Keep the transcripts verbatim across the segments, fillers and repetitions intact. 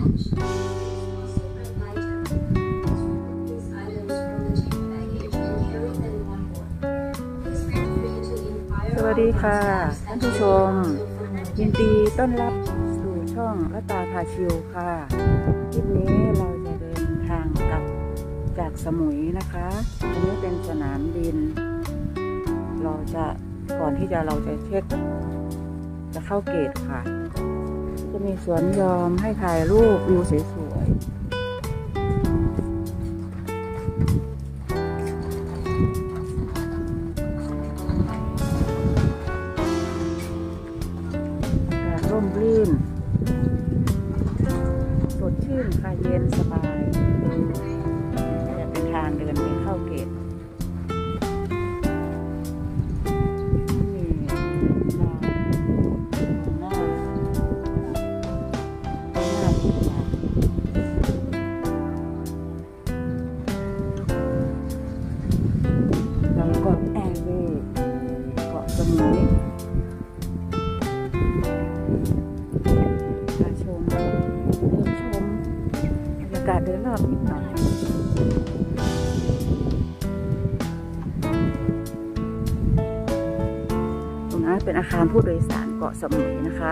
สวัสดีค่ะท่านผู้ชมยินดีต้อนรับสู่ช่องละตาพาชิวค่ะคลิปนี้เราจะเดินทางกลับจากสมุยนะคะอันนี้เป็นสนามบินเราจะก่อนที่จะเราจะเช็คจะเข้าเกตค่ะจะมีสวนยอมให้ถ่ายรูปวิวสวยๆร่มรื่นสดชื่นค่ะเย็นสบายจะเป็นทางเดินไปเข้าเกตนี่หน้าหน้าที่มาแล้วก็แอร์เวย์เกาะสมุยอากาศเดินรอบนิดหน่อยตรงนั้นเป็นอาคารผู้โดยสารเกาะสมุยนะคะ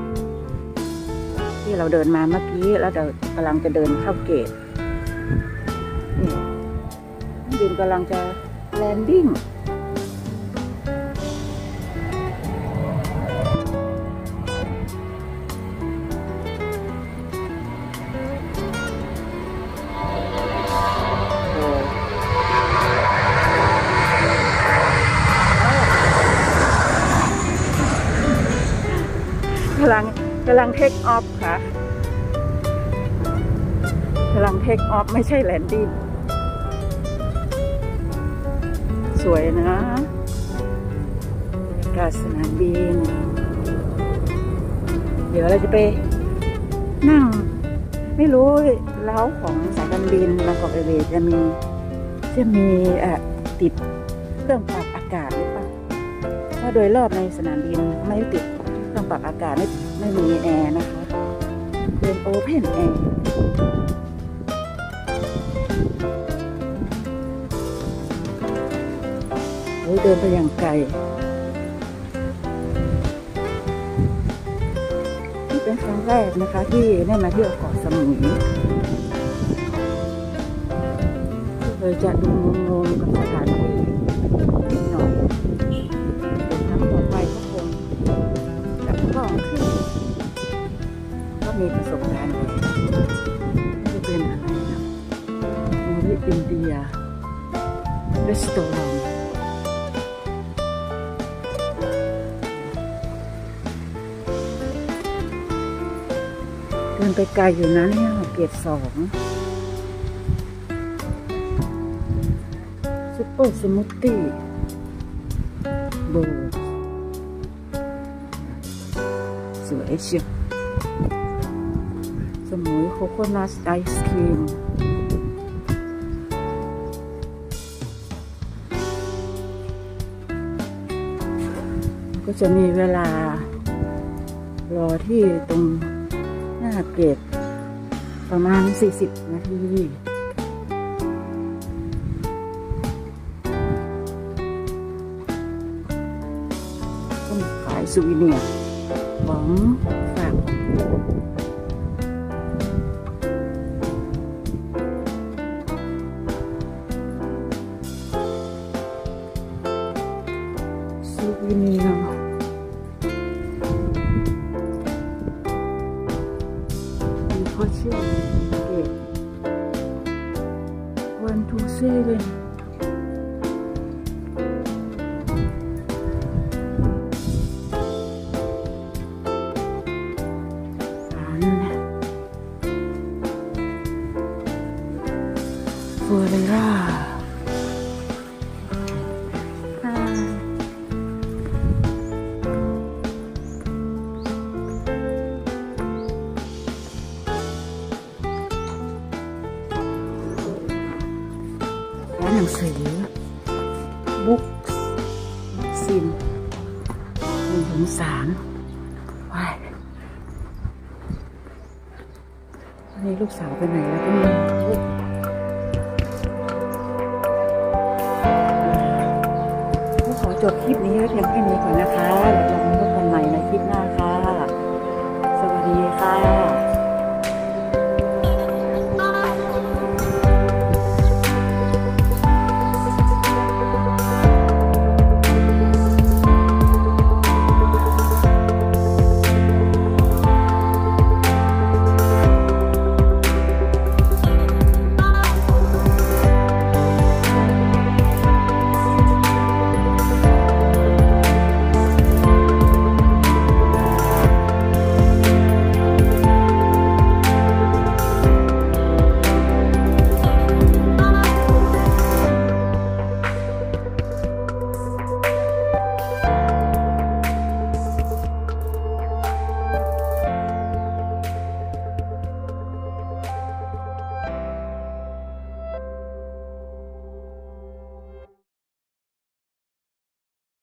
ที่เราเดินมาเมื่อกี้แล้วเรากำลังจะเดินเข้าเกตนี่บินกำลังจะแลนดิ้งกำลังกำลังเทคออฟค่ะกำลังเทคออฟไม่ใช่แลนดิ้งสวยนะอากาศสนามบินเดี๋ยวเราจะไปนั่งไม่รู้เล้าของสายการบินบางกอกแอร์เวย์จะมีจะมีเอ่อติดเครื่องปรับอากาศหรือเปล่าถ้าโดยรอบในสนามบินไม่ติดเครื่องปรับอากาศไม่ไม่มีแอร์นะคะเป็นโอเพนแอร์โอ้ยเดินไปอย่างไกลนี่เป็นครั้งแรกนะคะที่ได้มาเที่ยวเกาะสมุยเลยจะดูงงๆกับสถานที่นิดหน่อยเดี๋ยวครั้งต่อไปก็คงจะกล้องขึ้นก็มีประสบการณ์เลยจะเป็นอะไรนะมูริอินเดียรีสอร์ทเดินไปไกลอยู่นะเนี่ยเกตสองซุปเปอร์สมูทตี้โบสวยเชียวสมุยโคโคนัทไอศครีมก็จะมีเวลารอที่ตรงหน้าเกตประมาณสี่สิบนาทีก็มีขายซูวิเนียร์ของฝากซูวิเนียร์มีข้อเชื่อเกตวันทูเซเว่นเฟอร์เรร่าร้านหนังสือบุ๊กซินหนึ่งถึงสามว้ายนี่ลูกสาวไปไหนแล้วก็ไม่รู้ก็ขอจบคลิปนี้ไว้เพียงแค่นี้ก่อนนะคะรับรองว่า